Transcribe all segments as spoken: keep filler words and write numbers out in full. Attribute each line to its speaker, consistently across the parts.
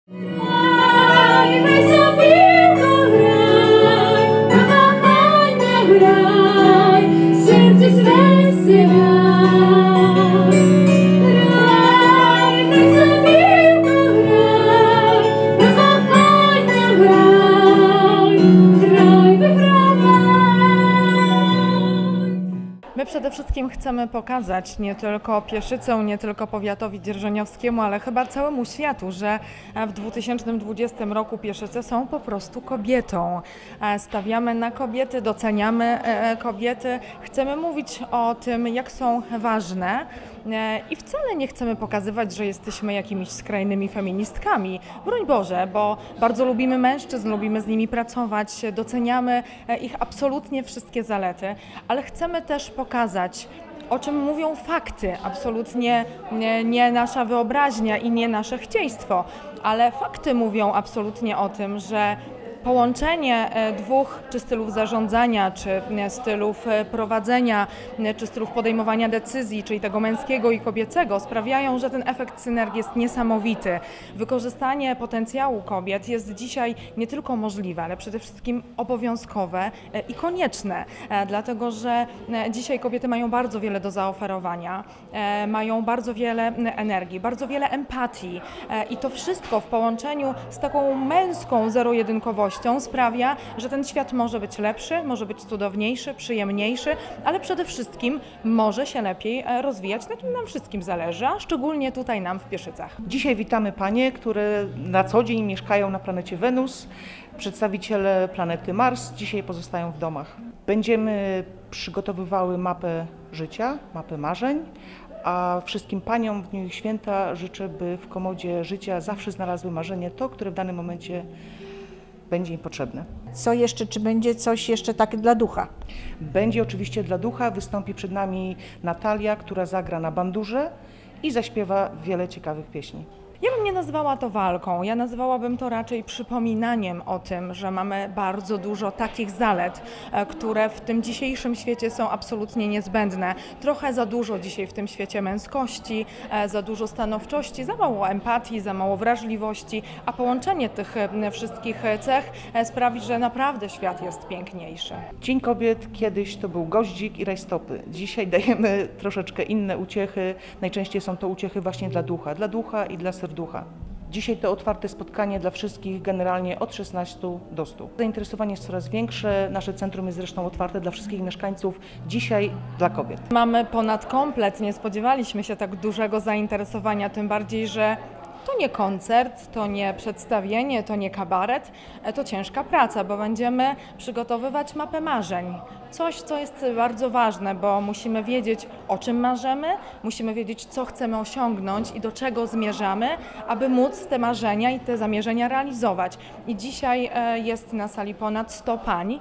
Speaker 1: My przede wszystkim chcemy pokazać nie tylko Pieszycę, nie tylko powiatowi dzierżoniowskiemu, ale chyba całemu światu, że w dwa tysiące dwudziestym roku Pieszyce są po prostu kobietą. Stawiamy na kobiety, doceniamy kobiety, chcemy mówić o tym, jak są ważne i wcale nie chcemy pokazywać, że jesteśmy jakimiś skrajnymi feministkami. Broń Boże, bo bardzo lubimy mężczyzn, lubimy z nimi pracować, doceniamy ich absolutnie wszystkie zalety, ale chcemy też pokazać, o czym mówią fakty, absolutnie nie, nie nasza wyobraźnia i nie nasze chcieństwo, ale fakty mówią absolutnie o tym, że połączenie dwóch czy stylów zarządzania, czy stylów prowadzenia, czy stylów podejmowania decyzji, czyli tego męskiego i kobiecego, sprawiają, że ten efekt synergii jest niesamowity. Wykorzystanie potencjału kobiet jest dzisiaj nie tylko możliwe, ale przede wszystkim obowiązkowe i konieczne, dlatego że dzisiaj kobiety mają bardzo wiele do zaoferowania, mają bardzo wiele energii, bardzo wiele empatii i to wszystko w połączeniu z taką męską zero-jedynkowością sprawia, że ten świat może być lepszy, może być cudowniejszy, przyjemniejszy, ale przede wszystkim może się lepiej rozwijać, na czym nam wszystkim zależy, a szczególnie tutaj nam w Pieszycach.
Speaker 2: Dzisiaj witamy panie, które na co dzień mieszkają na planecie Wenus, przedstawiciele planety Mars dzisiaj pozostają w domach. Będziemy przygotowywały mapę życia, mapę marzeń, a wszystkim paniom w dniu ich święta życzę, by w komodzie życia zawsze znalazły marzenie to, które w danym momencie będzie im potrzebne.
Speaker 3: Co jeszcze, czy będzie coś jeszcze tak dla ducha?
Speaker 2: Będzie oczywiście dla ducha, wystąpi przed nami Natalia, która zagra na bandurze i zaśpiewa wiele ciekawych pieśni.
Speaker 1: Ja bym nie nazwała to walką, ja nazwałabym to raczej przypominaniem o tym, że mamy bardzo dużo takich zalet, które w tym dzisiejszym świecie są absolutnie niezbędne. Trochę za dużo dzisiaj w tym świecie męskości, za dużo stanowczości, za mało empatii, za mało wrażliwości, a połączenie tych wszystkich cech sprawi, że naprawdę świat jest piękniejszy.
Speaker 2: Dzień Kobiet kiedyś to był goździk i rajstopy. Dzisiaj dajemy troszeczkę inne uciechy, najczęściej są to uciechy właśnie dla ducha, dla ducha i dla serducha. Dzisiaj to otwarte spotkanie dla wszystkich, generalnie od szesnastu do stu. Zainteresowanie jest coraz większe, nasze centrum jest zresztą otwarte dla wszystkich mieszkańców, dzisiaj dla kobiet.
Speaker 1: Mamy ponad komplet, nie spodziewaliśmy się tak dużego zainteresowania, tym bardziej, że to nie koncert, to nie przedstawienie, to nie kabaret, to ciężka praca, bo będziemy przygotowywać mapę marzeń. Coś, co jest bardzo ważne, bo musimy wiedzieć, o czym marzymy, musimy wiedzieć, co chcemy osiągnąć i do czego zmierzamy, aby móc te marzenia i te zamierzenia realizować. I dzisiaj jest na sali ponad sto pań.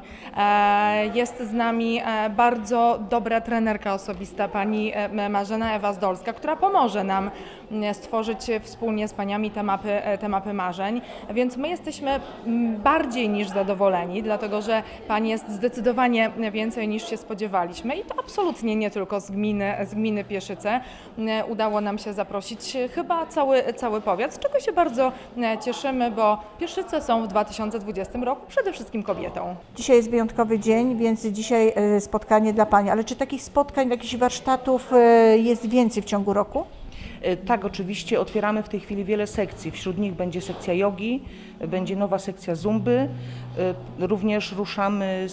Speaker 1: Jest z nami bardzo dobra trenerka osobista, pani Marzena Ewa Zdolska, która pomoże nam stworzyć wspólnie z paniami te mapy, te mapy marzeń, więc my jesteśmy bardziej niż zadowoleni, dlatego że pani jest zdecydowanie więcej niż się spodziewaliśmy i to absolutnie nie tylko z gminy, z gminy Pieszyce. Udało nam się zaprosić chyba cały, cały powiat, z czego się bardzo cieszymy, bo Pieszyce są w dwa tysiące dwudziestym roku przede wszystkim kobietą.
Speaker 3: Dzisiaj jest wyjątkowy dzień, więc dzisiaj spotkanie dla pani, ale czy takich spotkań, jakichś warsztatów jest więcej w ciągu roku?
Speaker 2: Tak, oczywiście otwieramy w tej chwili wiele sekcji. Wśród nich będzie sekcja jogi, będzie nowa sekcja zumby. Również ruszamy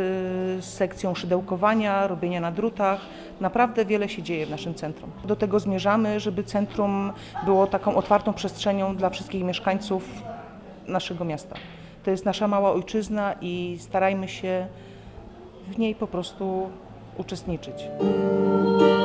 Speaker 2: z sekcją szydełkowania, robienia na drutach. Naprawdę wiele się dzieje w naszym centrum. Do tego zmierzamy, żeby centrum było taką otwartą przestrzenią dla wszystkich mieszkańców naszego miasta. To jest nasza mała ojczyzna i starajmy się w niej po prostu uczestniczyć.